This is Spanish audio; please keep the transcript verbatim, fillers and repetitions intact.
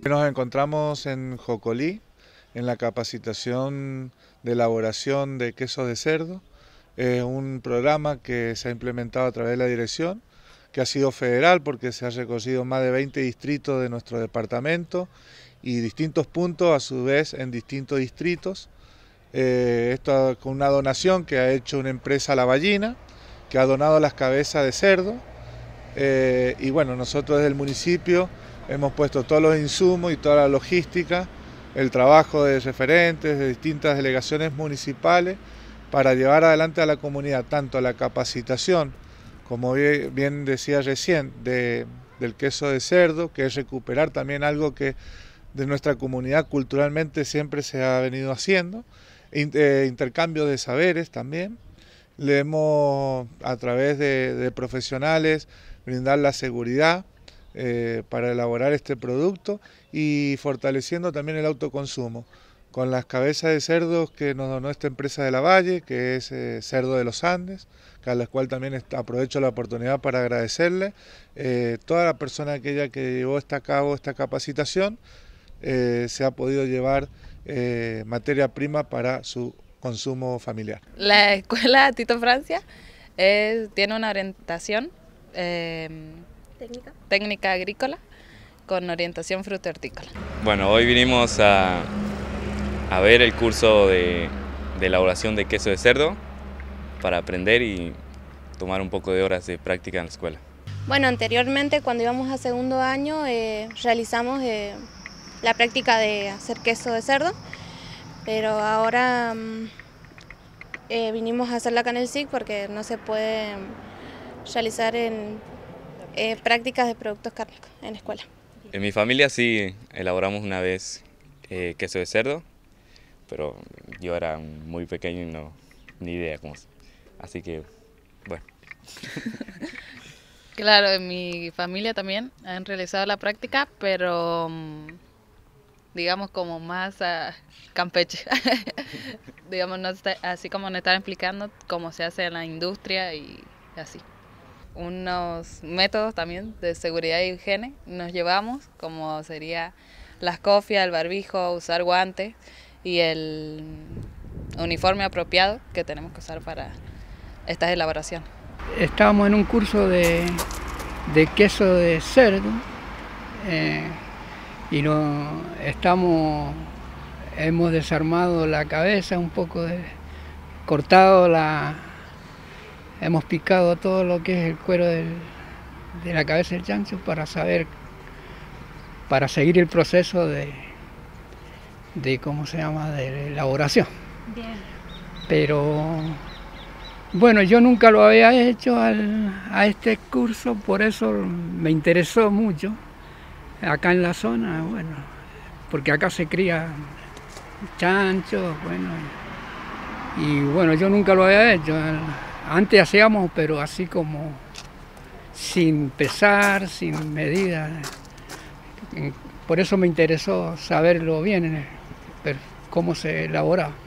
Nos encontramos en Jocolí, en la capacitación de elaboración de queso de cerdo. Es un programa que se ha implementado a través de la dirección, que ha sido federal porque se ha recorrido más de veinte distritos de nuestro departamento y distintos puntos a su vez en distintos distritos. Eh, esto con una donación que ha hecho una empresa La Ballina, que ha donado las cabezas de cerdo. Eh, y bueno, nosotros desde el municipio hemos puesto todos los insumos y toda la logística, el trabajo de referentes de distintas delegaciones municipales para llevar adelante a la comunidad tanto la capacitación, como bien decía recién, de, del queso de cerdo, que es recuperar también algo que de nuestra comunidad culturalmente siempre se ha venido haciendo, intercambio de saberes también. Le hemos, a través de, de profesionales, brindar la seguridad eh, para elaborar este producto y fortaleciendo también el autoconsumo con las cabezas de cerdos que nos donó esta empresa de la Valle, que es eh, Cerdo de los Andes, a la cual también está, aprovecho la oportunidad para agradecerle. Eh, toda la persona aquella que llevó a cabo esta capacitación eh, se ha podido llevar eh, materia prima para su consumo familiar. La escuela Tito Francia es, tiene una orientación eh, técnica. técnica agrícola con orientación fruto-hortícola. Bueno, hoy vinimos a, a ver el curso de, de elaboración de queso de cerdo para aprender y tomar un poco de horas de práctica en la escuela. Bueno, anteriormente cuando íbamos a segundo año eh, realizamos eh, la práctica de hacer queso de cerdo, pero ahora eh, vinimos a hacerla acá en el S I C porque no se puede realizar en eh, prácticas de productos cárnicos en la escuela. En mi familia sí elaboramos una vez eh, queso de cerdo, pero yo era muy pequeño y no ni idea cómo es. Así que, bueno. Claro, en mi familia también han realizado la práctica, pero digamos como más a Campeche. Digamos, no está, así como nos están explicando cómo se hace en la industria y así. Unos métodos también de seguridad y higiene nos llevamos, como sería las cofias, el barbijo, usar guantes y el uniforme apropiado que tenemos que usar para estas elaboraciones. Estábamos en un curso de, de queso de cerdo eh, y no, estamos, hemos desarmado la cabeza un poco, de, cortado la, hemos picado todo lo que es el cuero del, de la cabeza del chancho para saber, para seguir el proceso de, de ¿cómo se llama?, de elaboración. Bien. Pero bueno, yo nunca lo había hecho al, a este curso, por eso me interesó mucho acá en la zona, bueno, porque acá se cría chanchos, bueno, y bueno, yo nunca lo había hecho. Antes hacíamos, pero así como sin pesar, sin medida. Por eso me interesó saberlo bien, cómo se elaboraba.